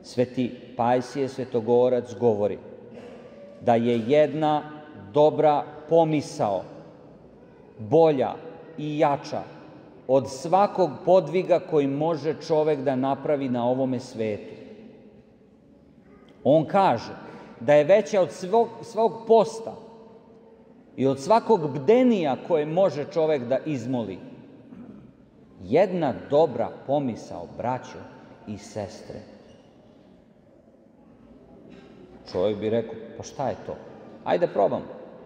Sveti Pajsije Svetogorac govori da je jedna dobra pomisao bolja i jača od svakog podviga koji može čovek da napravi na ovome svetu. On kaže da je veća od svog posta i od svakog bdenija koje može čovek da izmoli. Jedna dobra pomisao, braćo i sestre. Čovjek bi rekao, pa šta je to? Ajde probam.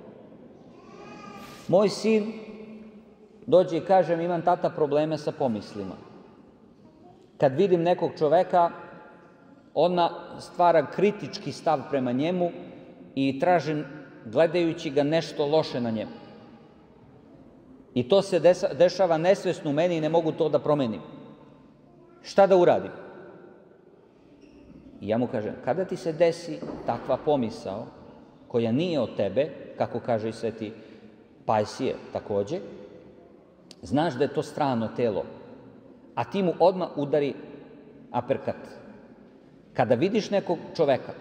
Moj sin dođe i kaže mi, imam tata probleme sa pomislima. Kad vidim nekog čoveka, ona stvara kritički stav prema njemu i tražim, gledajući ga, nešto loše na njemu. I to se dešava nesvesno u meni i ne mogu to da promenim. Šta da uradim? I ja mu kažem, kada ti se desi takva pomisao, koja nije od tebe, kako kaže i Sveti Pajsije takođe, znaš da je to strano telo, a ti mu odmah udari aperkat. Kada vidiš nekog čoveka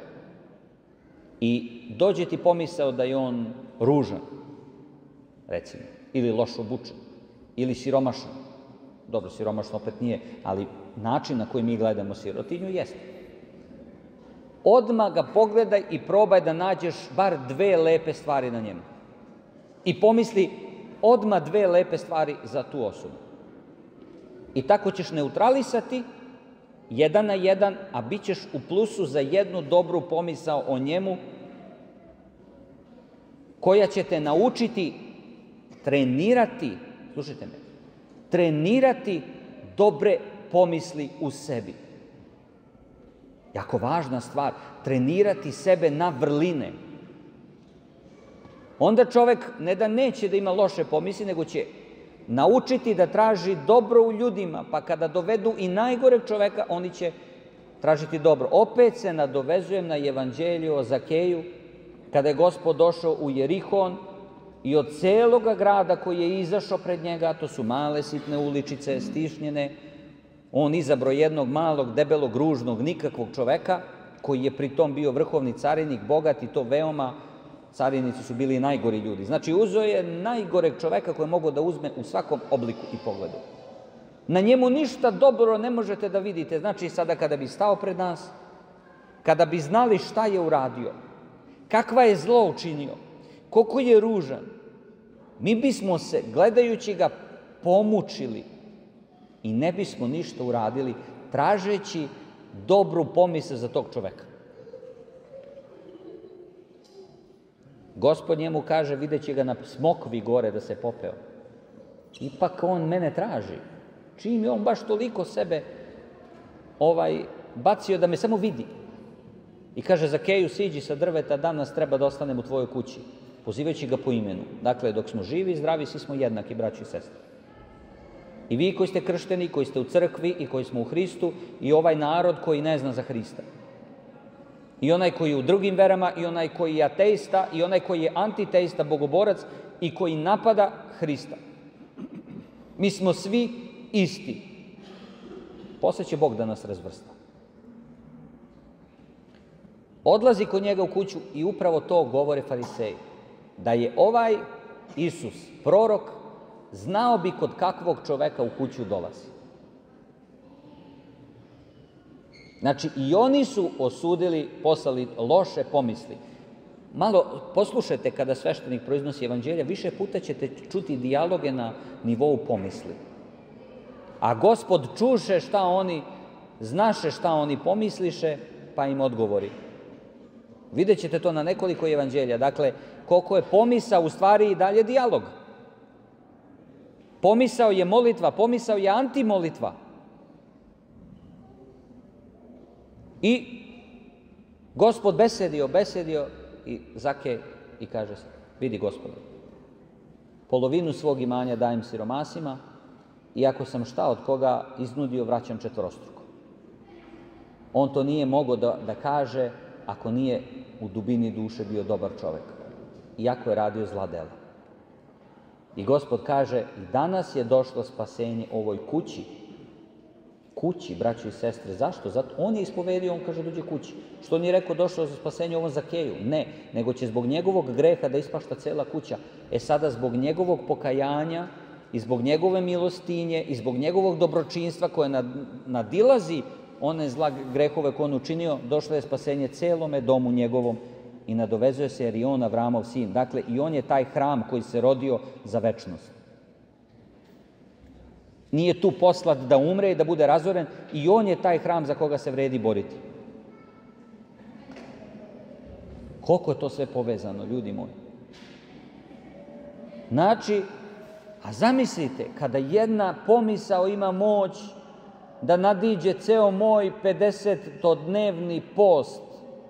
i dođe ti pomisao da je on ružan, recimo, ili loš obučen, ili siromašan, dobro, siromašan opet nije, ali način na koji mi gledamo sirotinju jeste. Odmah ga pogledaj i probaj da nađeš bar dve lepe stvari na njemu. I pomisli odmah dve lepe stvari za tu osobu. I tako ćeš neutralisati 1 na 1, a bit ćeš u plusu za jednu dobru pomisao o njemu, koja će te naučiti trenirati, slušajte me, trenirati dobre pomisli u sebi. Jako važna stvar, trenirati sebe na vrline. Onda čovek ne da neće da ima loše pomisli, nego će naučiti da traži dobro u ljudima, pa kada dovedu i najgoreg čoveka, oni će tražiti dobro. Opet se nadovezujem na evanđelje o Zakeju, kada je Gospod došao u Jerihon i od celoga grada koji je izašao pred njega, to su male sitne uličice, stišnjene, on izabro jednog malog, debelog, ružnog, nikakvog čoveka, koji je pritom bio vrhovni carinik, bogat, i to veoma, carinici su bili najgori ljudi. Znači, uzeo je najgoreg čoveka koje mogu da uzme u svakom obliku i pogledu. Na njemu ništa dobro ne možete da vidite. Znači, sada kada bi stao pred nas, kada bi znali šta je uradio, kakva je zlo učinio, koliko je ružan, mi bismo se, gledajući ga, pomučili i ne bismo ništa uradili, tražeći dobru pomisao za tog čoveka. Gospod njemu kaže, videći ga na smokvi gore da se popeo. Ipak on mene traži. Čim je on baš toliko sebe bacio da me samo vidi. I kaže, Zakeju, siđi sa drveta, danas treba da ostanem u tvojoj kući, pozivajući ga po imenu. Dakle, dok smo živi i zdravi, svi smo jednaki, braći i sestre. I vi koji ste kršteni, koji ste u crkvi i koji smo u Hristu, i ovaj narod koji ne zna za Hrista. I onaj koji je u drugim verama, i onaj koji je ateista, i onaj koji je antiteista, bogoborac, i koji napada Hrista. Mi smo svi isti. Posle će Bog da nas razvrsta. Odlazi kod njega u kuću i upravo to govore fariseji. Da je ovaj Isus, prorok, znao bi kod kakvog čoveka u kuću dolazi. Znači, i oni su osudili, poslali loše pomisli. Malo poslušajte kada sveštenik proiznosi evanđelja, više puta ćete čuti dijaloge na nivou pomisli. A Gospod čuše šta oni, znaše šta oni pomisliše, pa im odgovori. Vidjet ćete to na nekoliko evanđelja. Dakle, koliko je pomisao u stvari i dalje dijalog. Pomisao je molitva, pomisao je antimolitva. I Gospod besedio i Zakej i kaže, vidi Gospode, polovinu svog imanja dajem siromasima i ako sam šta od koga iznudio, vraćam četvorostruko. On to nije mogao da kaže ako nije u dubini duše bio dobar čovek, iako je radio zla dela. I Gospod kaže, i danas je došlo spasenje ovoj kući, Kući, braćo i sestre. Zašto? Zato on je ispovedio, on kaže dođe kući. Što nije rekao došao za spasenje ovom Zakeju? Ne, nego će zbog njegovog greha da ispašta cela kuća. Sada zbog njegovog pokajanja i zbog njegove milostinje i zbog njegovog dobročinstva koje nadilazi one zla grehove koje on učinio, došlo je spasenje celome domu njegovom i nadovezuje se jer i on Avramov sin. Dakle, i on je taj hram koji se rodio za večnost. Nije tu poslat da umre i da bude razoren, i on je taj hram za koga se vredi boriti. Koliko je to sve povezano, ljudi moji? Znači, a zamislite, kada jedna pomisao ima moć da nadiđe ceo moj 50-dnevni post.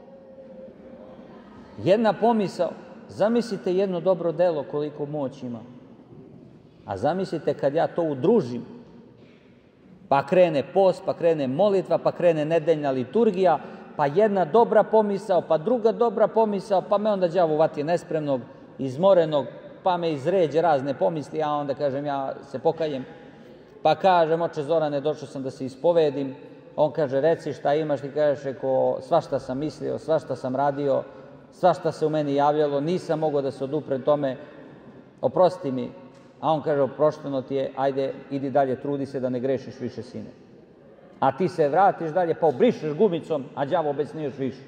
Jedna pomisao, zamislite jedno dobro delo koliko moć ima. A zamislite kad ja to udružim, pa krene post, pa krene molitva, pa krene nedeljna liturgija, pa jedna dobra pomisao, pa druga dobra pomisao, pa me onda đavo uvati nespremnog, izmorenog, pa me izređe razne pomisli, a onda kažem ja se pokajem, pa kažem oče Zorane došao sam da se ispovedim, on kaže reci šta imaš, ti kažeš reko svašta sam mislio, svašta sam radio, svašta se u meni javljalo, nisam mogao da se oduprem tome, oprosti mi. A on kaže oprošteno ti je, ajde idi dalje, trudi se da ne grešiš više sine. A ti se vratiš dalje pa obrišeš gumicom, a đavo obesniješ više.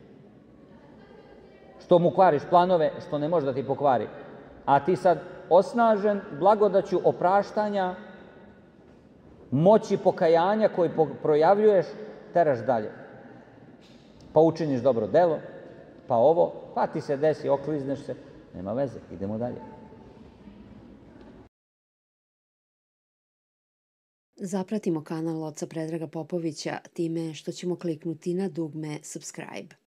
Što mu kvariš planove, što ne može da ti pokvari. A ti sad osnažen blagodaću opraštanja, moći pokajanja koji projavljuješ, teraš dalje. Pa učiniš dobro delo, pa ovo, pa ti se desi, oklizneš se, nema veze, idemo dalje. Zapratimo kanal oca Predraga Popovića time što ćemo kliknuti na dugme subscribe.